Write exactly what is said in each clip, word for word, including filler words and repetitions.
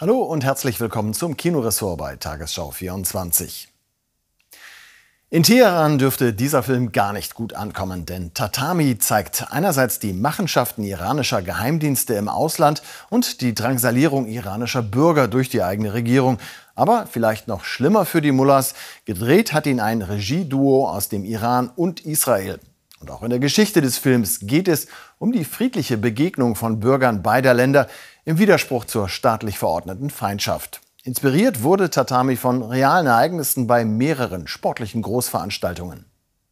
Hallo und herzlich willkommen zum Kinoressort bei Tagesschau vierundzwanzig. In Teheran dürfte dieser Film gar nicht gut ankommen, denn Tatami zeigt einerseits die Machenschaften iranischer Geheimdienste im Ausland und die Drangsalierung iranischer Bürger durch die eigene Regierung. Aber vielleicht noch schlimmer für die Mullahs, gedreht hat ihn ein Regieduo aus dem Iran und Israel. Und auch in der Geschichte des Films geht es um die friedliche Begegnung von Bürgern beider Länder im Widerspruch zur staatlich verordneten Feindschaft. Inspiriert wurde Tatami von realen Ereignissen bei mehreren sportlichen Großveranstaltungen.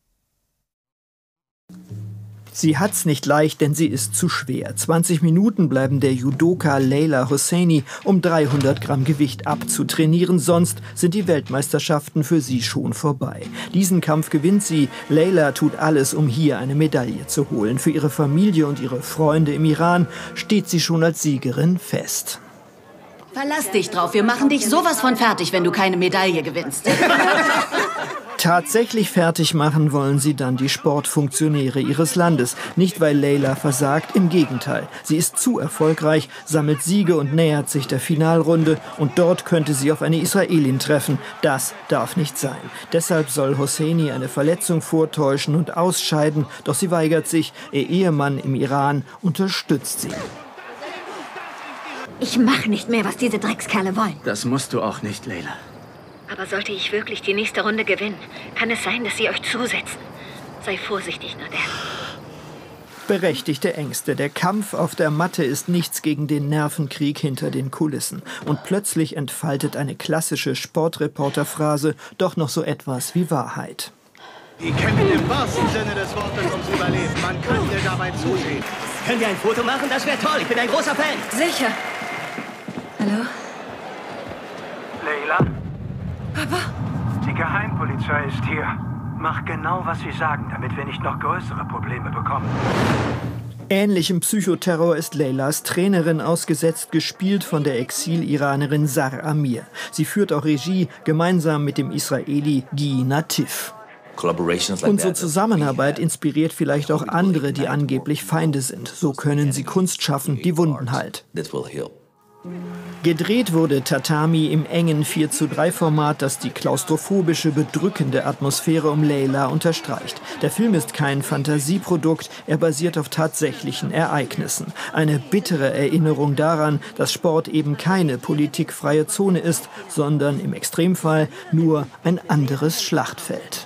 Sie hat's nicht leicht, denn sie ist zu schwer. zwanzig Minuten bleiben der Judoka Leyla Hosseini, um dreihundert Gramm Gewicht abzutrainieren. Sonst sind die Weltmeisterschaften für sie schon vorbei. Diesen Kampf gewinnt sie. Leyla tut alles, um hier eine Medaille zu holen. Für ihre Familie und ihre Freunde im Iran steht sie schon als Siegerin fest. Verlass dich drauf, wir machen dich sowas von fertig, wenn du keine Medaille gewinnst. Tatsächlich fertig machen wollen sie dann die Sportfunktionäre ihres Landes. Nicht, weil Leyla versagt, im Gegenteil. Sie ist zu erfolgreich, sammelt Siege und nähert sich der Finalrunde. Und dort könnte sie auf eine Israelin treffen. Das darf nicht sein. Deshalb soll Hosseini eine Verletzung vortäuschen und ausscheiden. Doch sie weigert sich. Ihr Ehemann im Iran unterstützt sie. Ich mache nicht mehr, was diese Dreckskerle wollen. Das musst du auch nicht, Leyla. Aber sollte ich wirklich die nächste Runde gewinnen, kann es sein, dass sie euch zusetzen. Sei vorsichtig, Nader. Berechtigte Ängste. Der Kampf auf der Matte ist nichts gegen den Nervenkrieg hinter den Kulissen. Und plötzlich entfaltet eine klassische Sportreporterphrase doch noch so etwas wie Wahrheit. Die kämpfen im wahrsten Sinne des Wortes ums Überleben. Man kann dir dabei zusehen. Können wir ein Foto machen? Das wäre toll. Ich bin ein großer Fan. Sicher. Hallo? Leyla? Papa? Die Geheimpolizei ist hier. Mach genau, was sie sagen, damit wir nicht noch größere Probleme bekommen. Ähnlichem Psychoterror ist Leylas Trainerin ausgesetzt, gespielt von der Exil-Iranerin Sar Amir. Sie führt auch Regie, gemeinsam mit dem Israeli Guy Natif. Unsere Zusammenarbeit inspiriert vielleicht auch andere, die angeblich Feinde sind. So können sie Kunst schaffen, die Wunden heilt. Gedreht wurde Tatami im engen vier zu drei Format, das die klaustrophobische, bedrückende Atmosphäre um Leyla unterstreicht. Der Film ist kein Fantasieprodukt, er basiert auf tatsächlichen Ereignissen. Eine bittere Erinnerung daran, dass Sport eben keine politikfreie Zone ist, sondern im Extremfall nur ein anderes Schlachtfeld.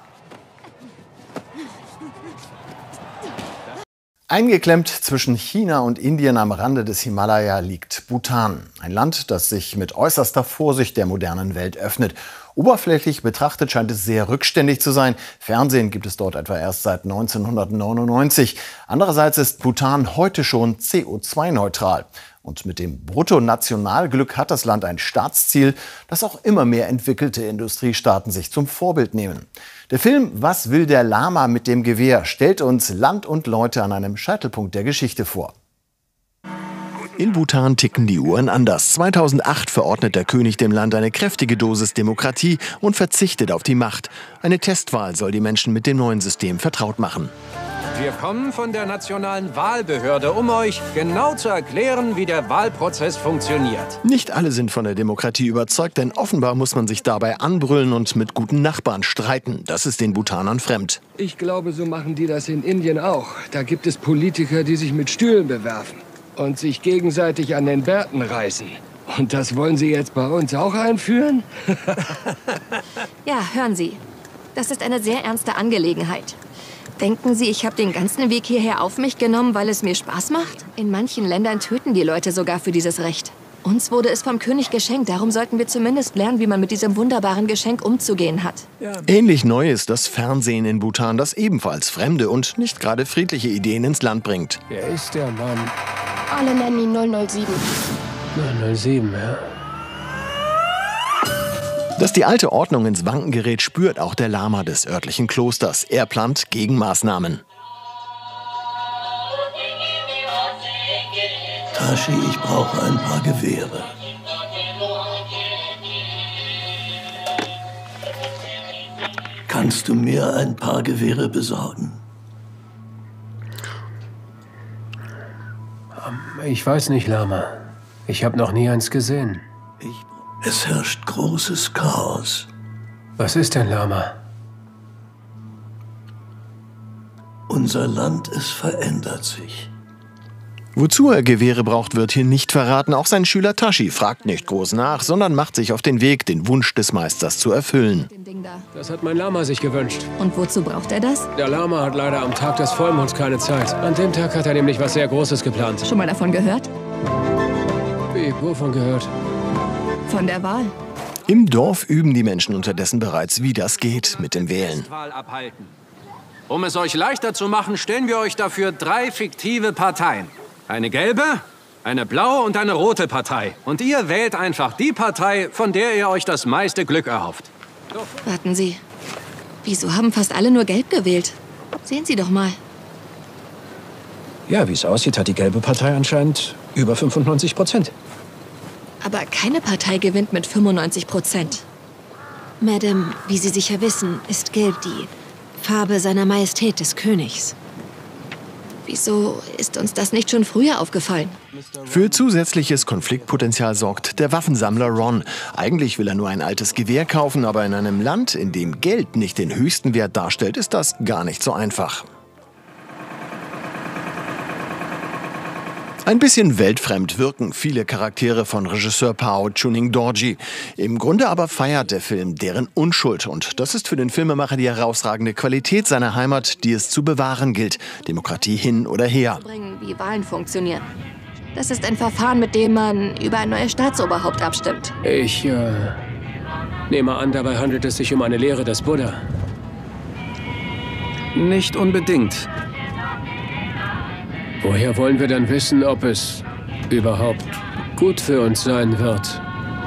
Eingeklemmt zwischen China und Indien am Rande des Himalaya liegt Bhutan. Ein Land, das sich mit äußerster Vorsicht der modernen Welt öffnet. Oberflächlich betrachtet scheint es sehr rückständig zu sein. Fernsehen gibt es dort etwa erst seit neunzehnhundertneunundneunzig. Andererseits ist Bhutan heute schon C O zwei neutral. Und mit dem Bruttonationalglück hat das Land ein Staatsziel, das auch immer mehr entwickelte Industriestaaten sich zum Vorbild nehmen. Der Film Was will der Lama mit dem Gewehr stellt uns Land und Leute an einem Scheitelpunkt der Geschichte vor. In Bhutan ticken die Uhren anders. zweitausendacht verordnet der König dem Land eine kräftige Dosis Demokratie und verzichtet auf die Macht. Eine Testwahl soll die Menschen mit dem neuen System vertraut machen. Wir kommen von der Nationalen Wahlbehörde, um euch genau zu erklären, wie der Wahlprozess funktioniert. Nicht alle sind von der Demokratie überzeugt, denn offenbar muss man sich dabei anbrüllen und mit guten Nachbarn streiten. Das ist den Bhutanern fremd. Ich glaube, so machen die das in Indien auch. Da gibt es Politiker, die sich mit Stühlen bewerfen und sich gegenseitig an den Bärten reißen. Und das wollen Sie jetzt bei uns auch einführen? Ja, hören Sie. Das ist eine sehr ernste Angelegenheit. Denken Sie, ich habe den ganzen Weg hierher auf mich genommen, weil es mir Spaß macht? In manchen Ländern töten die Leute sogar für dieses Recht. Uns wurde es vom König geschenkt, darum sollten wir zumindest lernen, wie man mit diesem wunderbaren Geschenk umzugehen hat. Ähnlich neu ist das Fernsehen in Bhutan, das ebenfalls fremde und nicht gerade friedliche Ideen ins Land bringt. Wer ist der Mann? Alle nennen ihn null null sieben. null null sieben, ja. Dass die alte Ordnung ins Wanken gerät, spürt auch der Lama des örtlichen Klosters. Er plant Gegenmaßnahmen. Tashi, ich brauche ein paar Gewehre. Kannst du mir ein paar Gewehre besorgen? Ich weiß nicht, Lama. Ich habe noch nie eins gesehen. Ich, es herrscht großes Chaos. Was ist denn, Lama? Unser Land, es verändert sich. Wozu er Gewehre braucht, wird hier nicht verraten. Auch sein Schüler Tashi fragt nicht groß nach, sondern macht sich auf den Weg, den Wunsch des Meisters zu erfüllen. Das hat mein Lama sich gewünscht. Und wozu braucht er das? Der Lama hat leider am Tag des Vollmonds keine Zeit. An dem Tag hat er nämlich was sehr Großes geplant. Schon mal davon gehört? Wie, wovon gehört? Von der Wahl. Im Dorf üben die Menschen unterdessen bereits, wie das geht mit dem Wählen. Um es euch leichter zu machen, stellen wir euch dafür drei fiktive Parteien. Eine gelbe, eine blaue und eine rote Partei. Und ihr wählt einfach die Partei, von der ihr euch das meiste Glück erhofft. Warten Sie. Wieso haben fast alle nur gelb gewählt? Sehen Sie doch mal. Ja, wie es aussieht, hat die gelbe Partei anscheinend über fünfundneunzig Prozent. Aber keine Partei gewinnt mit fünfundneunzig Prozent. Madame, wie Sie sicher wissen, ist Gelb die Farbe seiner Majestät des Königs. Wieso ist uns das nicht schon früher aufgefallen? Für zusätzliches Konfliktpotenzial sorgt der Waffensammler Ron. Eigentlich will er nur ein altes Gewehr kaufen, aber in einem Land, in dem Geld nicht den höchsten Wert darstellt, ist das gar nicht so einfach. Ein bisschen weltfremd wirken viele Charaktere von Regisseur Pao Chuning-Dorji. Im Grunde aber feiert der Film deren Unschuld. Und das ist für den Filmemacher die herausragende Qualität seiner Heimat, die es zu bewahren gilt. Demokratie hin oder her. Wie Wahlen funktionieren. Das ist ein Verfahren, mit dem man über ein neues Staatsoberhaupt abstimmt. Ich äh, nehme an, dabei handelt es sich um eine Lehre des Buddha. Nicht unbedingt. Woher wollen wir dann wissen, ob es überhaupt gut für uns sein wird?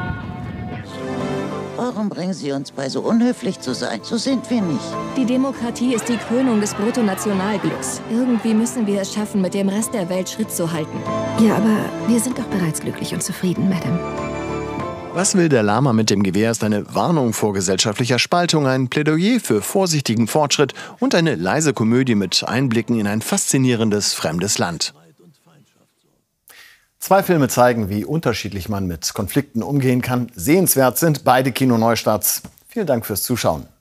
Warum bringen Sie uns bei, so unhöflich zu sein? So sind wir nicht. Die Demokratie ist die Krönung des Bruttonationalglücks. Irgendwie müssen wir es schaffen, mit dem Rest der Welt Schritt zu halten. Ja, aber wir sind doch bereits glücklich und zufrieden, Madame. Was will der Lama mit dem Gewehr ist eine Warnung vor gesellschaftlicher Spaltung, ein Plädoyer für vorsichtigen Fortschritt und eine leise Komödie mit Einblicken in ein faszinierendes fremdes Land. Zwei Filme zeigen, wie unterschiedlich man mit Konflikten umgehen kann. Sehenswert sind beide Kino-Neustarts. Vielen Dank fürs Zuschauen.